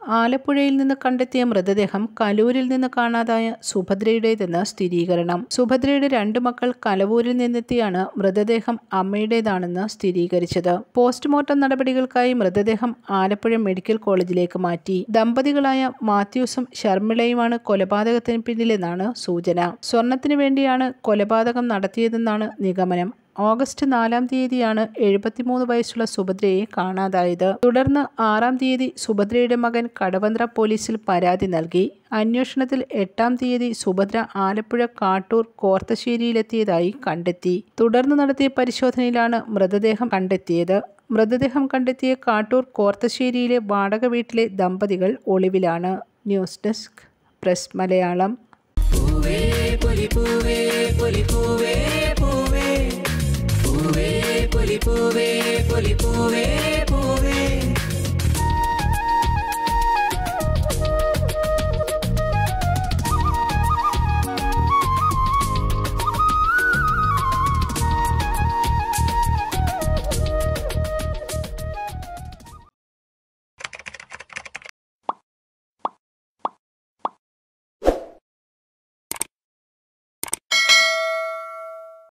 ആലപ്പുഴയിൽ നിന്ന് കണ്ടെത്തിയ മൃതദേഹം കലൂരിൽ നിന്ന് കാണാതായ സുഭദ്രയുടേതെന്ന് സ്ഥിരീകരണം. സുഭദ്രയുടെ 2 മക്കൾ കലവൂരിൽ നിന്നെത്തിയാണ് മൃതദേഹം അമ്മയുടേതാണെന്ന് സ്ഥിരീകരിച്ചത്. പോസ്റ്റ്മോർട്ടം നടപടികൾക്കായി മൃതദേഹം ആലപ്പുഴ മെഡിക്കൽ കോളേജിലേക്ക് മാറ്റി. ദമ്പതികളായ മാത്യൂസും ശർമിളയുമാണ് കൊലപാതകത്തിന് പിന്നിലെന്നാണ് സൂചന. സ്വർണത്തിനു വേണ്ടിയാണ് കൊലപാതകം നടത്തിയതെന്നാണ് നിഗമനം. ഓഗസ്റ്റ് 4-ാം തീയതിയാണ് 73 വയസ്സുള്ള സുഭദ്രയെ കാണാതായത്. തുടർന്ന് 6-ാം തീയതി സുഭദ്രയുടെ മകൻ കടവന്ത്ര പോലീസിൽ പരാതി നൽകി. അന്വേഷണത്തിൽ 8-ാം തീയതി സുഭദ്ര ആലപ്പുഴ കാട്ടൂർ കോർത്തശ്ശേരിയിലെത്തിയതായി കണ്ടെത്തി. തുടർന്ന് നടത്തിയ പരിശോധനയിലാണ് മൃതദേഹം കണ്ടെത്തിയത്. മൃതദേഹം കണ്ടെത്തിയ കാട്ടൂർ കോർത്തശ്ശേരിയിലെ വാടക വീട്ടിലെ ദമ്പതികൾ ഒളിവിലാണ്. News desk press Malayalam. പൂവേ